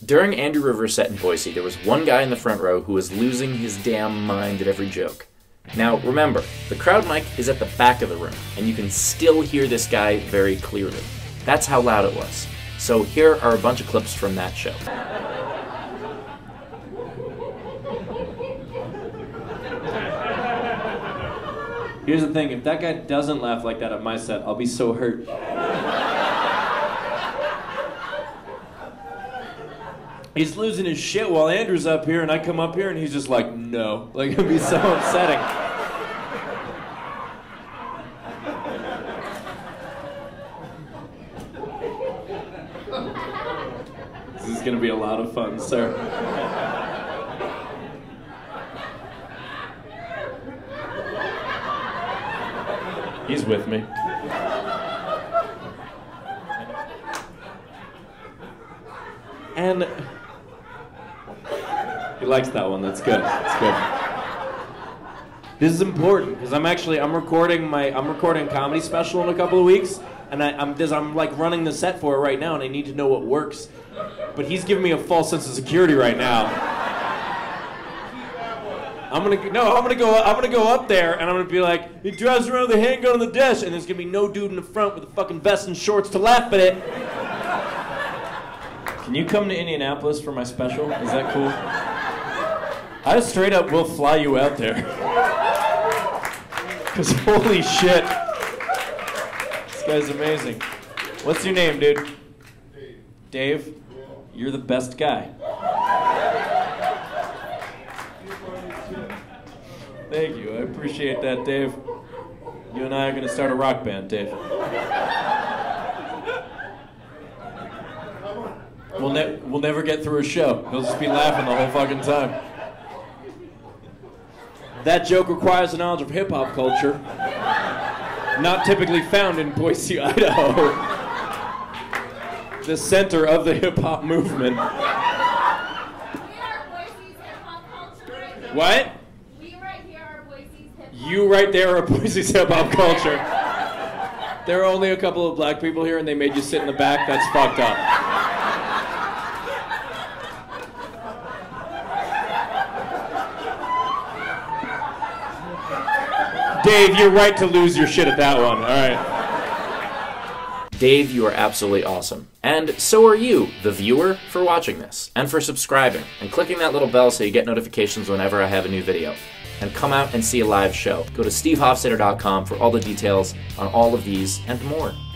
During Andrew Rivers' set in Boise, there was one guy in the front row who was losing his damn mind at every joke. Now, remember, the crowd mic is at the back of the room, and you can still hear this guy very clearly. That's how loud it was. So here are a bunch of clips from that show. Here's the thing, if that guy doesn't laugh like that at my set, I'll be so hurt. He's losing his shit while Andrew's up here, and I come up here and he's just like, no. Like, it'd be so upsetting. This is gonna be a lot of fun, sir. He's with me. And he likes that one. That's good. That's good. This is important because I'm recording a comedy special in a couple of weeks, and I'm like running the set for it right now, and I need to know what works. But he's giving me a false sense of security right now. I'm gonna go up there and I'm gonna be like, he drives around with a handgun on the desk, and there's gonna be no dude in the front with a fucking vest and shorts to laugh at it. Can you come to Indianapolis for my special? Is that cool? I straight up will fly you out there. Cause holy shit, this guy's amazing. What's your name, dude? Dave? You're the best guy. Thank you, I appreciate that, Dave. You and I are gonna start a rock band, Dave. We'll never get through a show. He'll just be laughing the whole fucking time. That joke requires a knowledge of hip-hop culture, not typically found in Boise, Idaho, the center of the hip-hop movement. We are Boise's hip-hop culture right now. What? You right there are Boise's hip-hop culture. There are only a couple of black people here and they made you sit in the back. That's fucked up. Dave, you're right to lose your shit at that one. All right. Dave, you are absolutely awesome. And so are you, the viewer, for watching this, and for subscribing, and clicking that little bell so you get notifications whenever I have a new video. And come out and see a live show. Go to stevehofstetter.com for all the details on all of these and more.